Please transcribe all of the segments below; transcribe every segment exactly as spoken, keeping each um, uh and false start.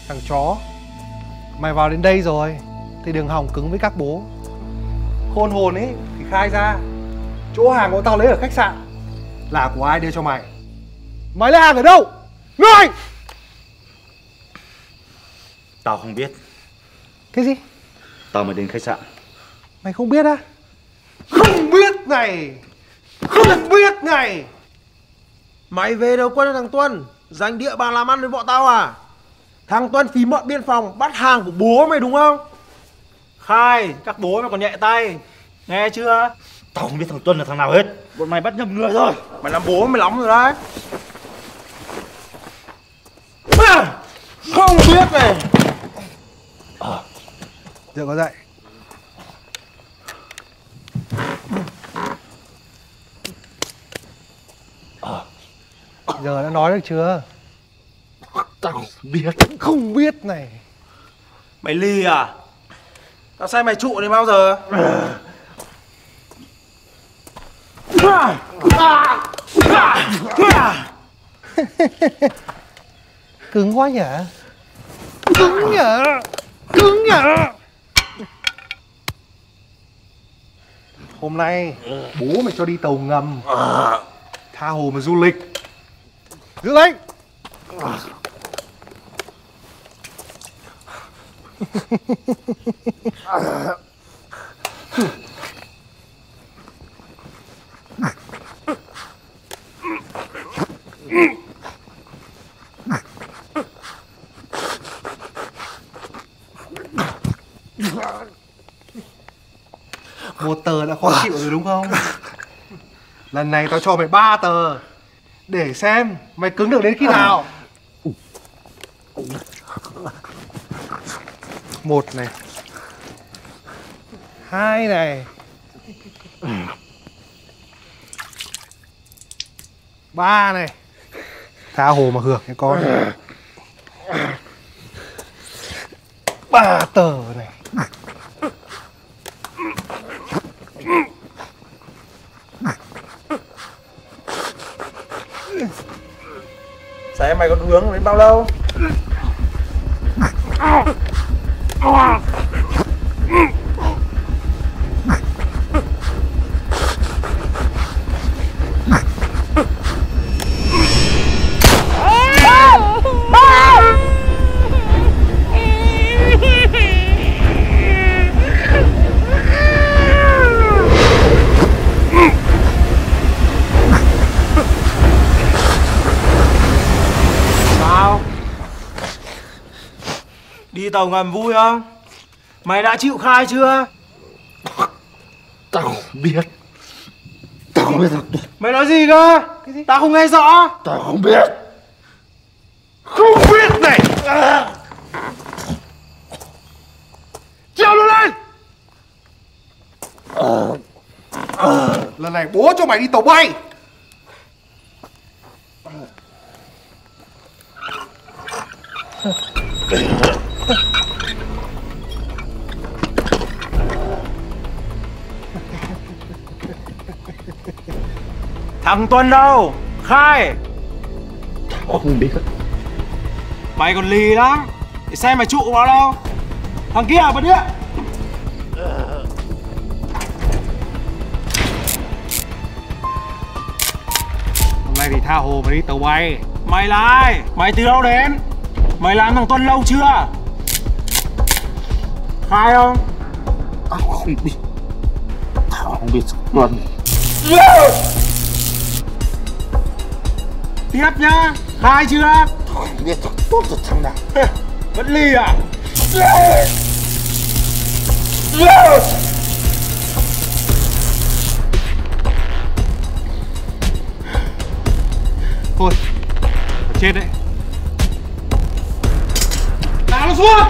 Thằng chó, mày vào đến đây rồi thì đừng hòng cứng với các bố. Khôn hồn ấy thì khai ra, chỗ hàng của tao lấy ở khách sạn là của ai đưa cho mày? Mày lấy hàng ở đâu? Ngươi! Tao không biết. Cái gì? Tao mới đến khách sạn. Mày không biết á? Không biết này! Không biết này! Mày về đầu quân thằng Tuân, giành địa bàn làm ăn với bọn tao à? Thằng Tuân phí mọn biên phòng bắt hàng của bố mày đúng không? Khai, các bố mày còn nhẹ tay. Nghe chưa? Tao không biết thằng Tuân là thằng nào hết. Bọn mày bắt nhầm người rồi. Mày làm bố mày lắm rồi đấy. Không biết này. À. Dựa có dậy. À. Giờ đã nói được chưa? Tao không biết. Không biết này. Mày lì à? Tao sai mày trụ đến bao giờ? Cứng quá nhỉ? Cứng nhỉ? Cứng nhỉ? Hôm nay bố mày cho đi tàu ngầm, tha hồ mà du lịch. Giữ lấy. Một tờ đã khó chịu rồi đúng không? Lần này tao cho mày ba tờ để xem mày cứng được đến khi nào. Một này, hai này, ba này. Tha hồ mà hưởng cái con. Ba tờ này. Xem mày còn hướng đến bao lâu? Đi tàu ngầm vui không? Mày đã chịu khai chưa? Tao không biết. Tao không biết thằng Tuân. Mày nói gì cơ? Cái gì? Tao không nghe rõ. Tao không biết. Không biết này. À. Treo nó lên. À. À. Lần này bố cho mày đi tàu bay. Thằng Tuân đâu? Khai. Tao không biết. Mày còn lì lắm. Để xem mày trụ vào đâu. Thằng kia bật điện. Hôm nay thì tha hồ mà đi tàu bay. Mày là ai? Mày từ đâu đến? Mày làm thằng Tuân lâu chưa? Khai không? Tao không biết. Tao không biết thằng Tuân. Tiếp nhá. Khai chưa? Tao không biết thằng Tuân là thằng nào. Vẫn lì à? Thôi, chết đấy. Đá nó xuống.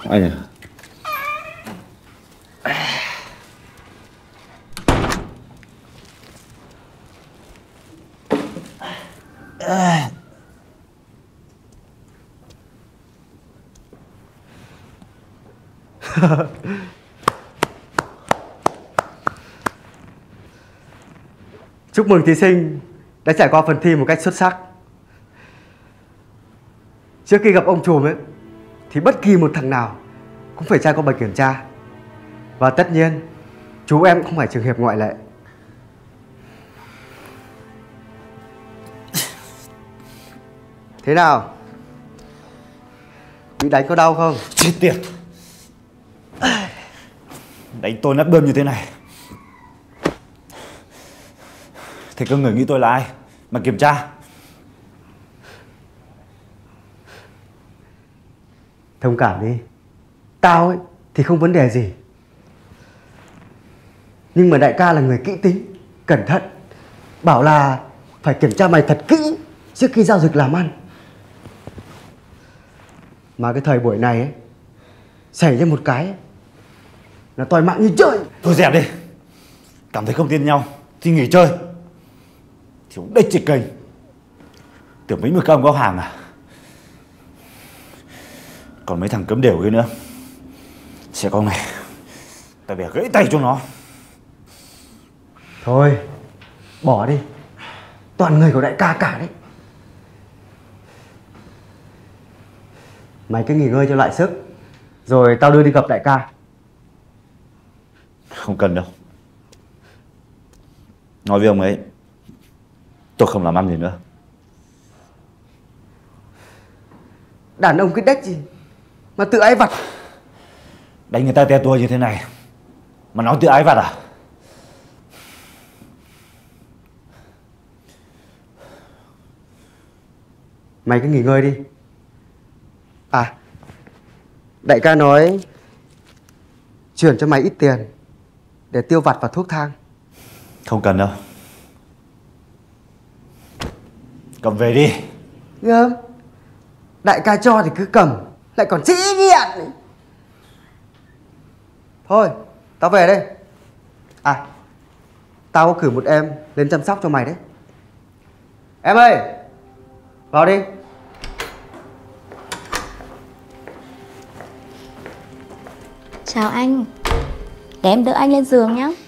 Anh à? Chúc mừng thí sinh đã trải qua phần thi một cách xuất sắc. Trước khi gặp ông trùm ấy thì bất kỳ một thằng nào cũng phải trải qua bài kiểm tra. Và tất nhiên chú em cũng không phải trường hợp ngoại lệ. Thế nào? Bị đánh có đau không? Chết tiệt! Đánh tôi nát bươm như thế này thì các người nghĩ tôi là ai mà kiểm tra? Thông cảm đi. Tao ấy thì không vấn đề gì. Nhưng mà đại ca là người kỹ tính, cẩn thận. Bảo là phải kiểm tra mày thật kỹ trước khi giao dịch làm ăn. Mà cái thời buổi này ấy, xảy ra một cái ấy, là toi mạng như chơi. Thôi dẹp đi. Cảm thấy không tin nhau thì nghỉ chơi. Thiếu đếch chỉ kênh. Tưởng mấy mươi các ông có hàng à? Còn mấy thằng cấm đều kia nữa. Xe con này tao bẻ gãy tay cho nó. Thôi bỏ đi. Toàn người của đại ca cả đấy. Mày cứ nghỉ ngơi cho lại sức, rồi tao đưa đi gặp đại ca. Không cần đâu. Nói với ông ấy tôi không làm ăn gì nữa. Đàn ông cái đếch gì mà tự ái vặt. Đánh người ta te tua như thế này mà nói tự ái vặt à? Mày cứ nghỉ ngơi đi. À, đại ca nói chuyển cho mày ít tiền để tiêu vặt và thuốc thang. Không cần đâu. Cầm về đi. Gớm. Đại ca cho thì cứ cầm, lại còn sĩ diện. Thôi, tao về đây. À, tao có cử một em lên chăm sóc cho mày đấy. Em ơi, vào đi. Chào anh. Để em đỡ anh lên giường nhé.